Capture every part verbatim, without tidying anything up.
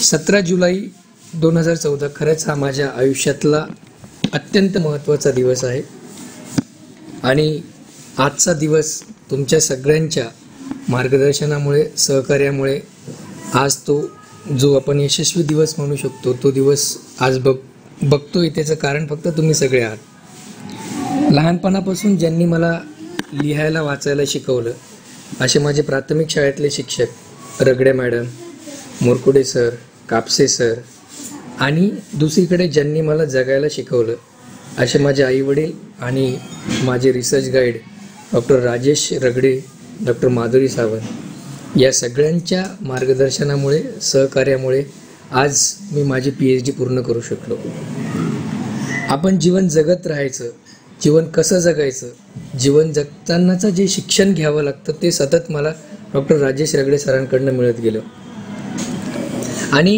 सतरा जुलै दोन हजार चौदा खरंच हा माझ्या आयुष्यातला अत्यंत महत्त्वाचा दिवस आहे आणि आजचा दिवस तुमच्या सगळ्यांच्या मार्गदर्शनामुळे सहकार्यामुळे आज तो जो आपण यशस्वी दिवस म्हणू शकतो तो दिवस आज बघ बघतोय त्याचं कारण फक्त तुम्ही सगळे आहात। लहानपणापासून ज्यांनी मला लिहायला वाचायला शिकवलं असे माझे प्राथमिक शाळेतले शिक्षक Ragade madam, Morkude sir, Kapse sir आणि दुसरीकडे ज्यांनी मला जगायला शिकवलं असे माझे आईवडील आणि माझे research guide doctor Rajesh Ragade, doctor Madhuri Sawant या सगळ्यांच्या मार्गदर्शनामुळे सहकार्यामुळे आज मी माझी पी एच डी पूर्ण करू शकलो। आपण जीवन जगत राहायचं, जीवन कसं जगायचं, जीवन जगतानाचं जे शिक्षण घ्यावं लागतं ते सतत मला डॉक्टर राजेश रगडे सरांकडनं मिळत गेलं आणि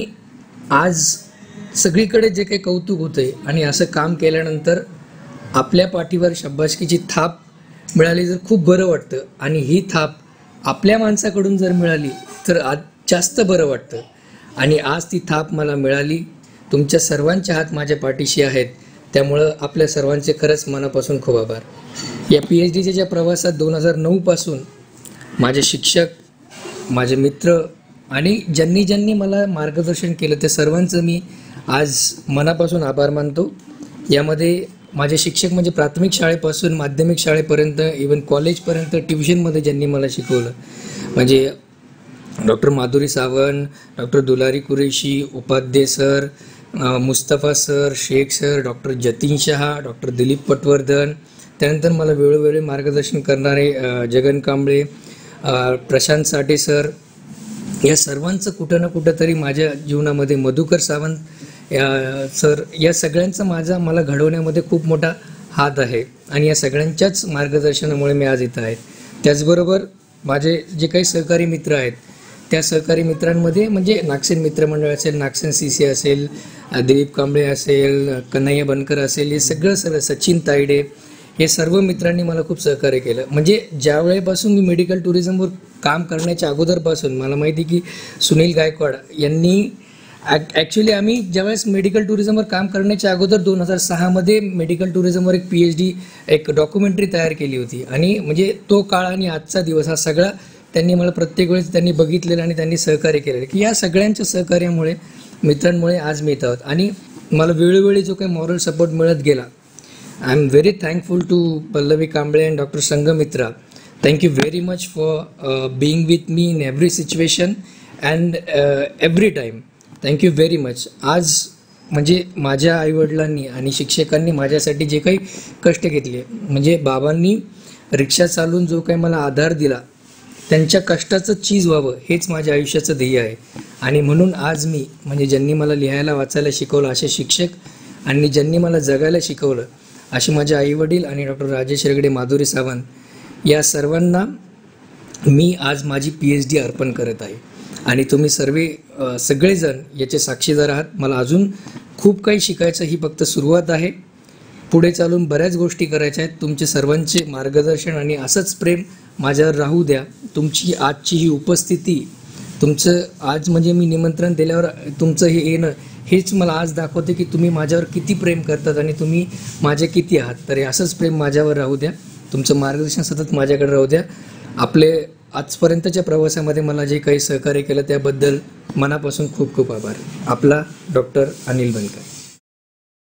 आज सगळीकडे जे काही कौतुक होते आणि असं काम केल्यानंतर आपल्या पाठीवर शाबासकीची थाप मिळाली तर खूप बरं वाटतं आणि ही थाप आपल्या माणसाकडून जर मिळाली तर आज जास्त बरं वाटतं आणि आज ती थाप मला मिळाली। तुमच्या सर्वांचे हात माझ्या पाठीशी आहेत त्यामुळं आपल्या सर्वांचे खरंच मनापासून खूप आभार। या पी एच डीच्या ज्या प्रवासात दोन हजार नऊपासून माझे शिक्षक, माझे मित्र आणि ज्यांनी ज्यांनी मला मार्गदर्शन केलं त्या सर्वांचं मी आज मनापासून आभार मानतो। यामध्ये माझे शिक्षक म्हणजे प्राथमिक शाळेपासून माध्यमिक शाळेपर्यंत इवन कॉलेजपर्यंत ट्युशनमध्ये ज्यांनी मला शिकवलं म्हणजे doctor Madhuri Sawant, doctor Dulari Qureshi, Upadhye sir, Mustafa sir, Shaikh sir, doctor Jatin Shah, doctor Dilip Patwardhan, त्यानंतर मला वेळोवेळी मार्गदर्शन करणारे जगन कांबळे, प्रशांत साठे सर, या सर्वांचं कुठं ना कुठं तरी माझ्या जीवनामध्ये मधुकर सावंत या सर या सगळ्यांचा माझा मला घडवण्यामध्ये खूप मोठा हात आहे आणि या सगळ्यांच्याच मार्गदर्शनामुळे मी आज इथं आहे। त्याचबरोबर माझे जे काही सहकारी मित्र आहेत त्या सहकारी मित्रांमध्ये म्हणजे नागसेन मित्रमंडळ असेल, नागसेन सी सी असेल, दिलीप कांबळे असेल, कन्हैया बनकर असेल, हे सगळं सगळं सचिन तायडे हे सर्व मित्रांनी मला खूप सहकार्य केलं। म्हणजे ज्या वेळेपासून मी मेडिकल टुरिझमवर काम करण्याच्या अगोदरपासून मला माहिती की सुनील गायकवाड यांनी ॲक्च्युली आम्ही ज्यावेळेस मेडिकल टुरिझमवर काम करण्याच्या अगोदर दोन हजार सहामध्ये मेडिकल टुरिझमवर एक पी एच डी एक डॉक्युमेंटरी तयार केली होती आणि म्हणजे तो काळ आणि आजचा दिवस हा सगळा त्यांनी मला प्रत्येक वेळेस त्यांनी बघितलेलं आणि त्यांनी सहकार्य केलेलं की या सगळ्यांच्या सहकार्यामुळे मित्रांमुळे आज मी इथं आहोत आणि मला वेळोवेळी जो काही मॉरल सपोर्ट मिळत गेला I am very thankful to Pallavi Kamble and doctor Sanghamitra. Thank you very much for being with me in every situation and every time. Thank you very much. आज म्हणजे माझ्या आईवडिलांनी आणि शिक्षकांनी माझ्यासाठी जे काही कष्ट घेतले म्हणजे बाबांनी रिक्षा चालवून जो काही मला आधार दिला त्यांच्या कष्टाचं चीज व्हावं हेच माझ्या आयुष्याचं ध्येय आहे आणि म्हणून आज मी म्हणजे ज्यांनी मला लिहायला वाचायला शिकवलं असे शिक्षक आणि ज्यांनी मला जगायला शिकवलं असे माझे आईवडील आणि डॉक्टर राजेश रगडे, माधुरी सावंत या सर्वांना मी आज माझी पी एच डी अर्पण करत आहे आणि तुम्ही सर्व सगळेजण याचे साक्षीदार आहात। मला अजून खूप काही शिकायचं, ही फक्त सुरुवात आहे। पुढे चालून बऱ्याच गोष्टी करायच्या आहेत। तुमचे सर्वांचे मार्गदर्शन आणि असंच प्रेम माझ्यावर राहू द्या। तुमची आजची ही उपस्थिती, तुमचं आज म्हणजे मी निमंत्रण दिल्यावर तुमचं हे येणं हेच मला आज दाखवते की तुम्ही माझ्यावर किती प्रेम करतात आणि तुम्ही माझे किती आहात। तर हे असंच प्रेम माझ्यावर राहू द्या, तुमचं मार्गदर्शन सतत माझ्याकडे राहू द्या। आपले आजपर्यंतच्या प्रवासामध्ये मला जे काही सहकार्य केलं त्याबद्दल मनापासून खूप खूप आभार। आपला डॉक्टर अनिल बनकर।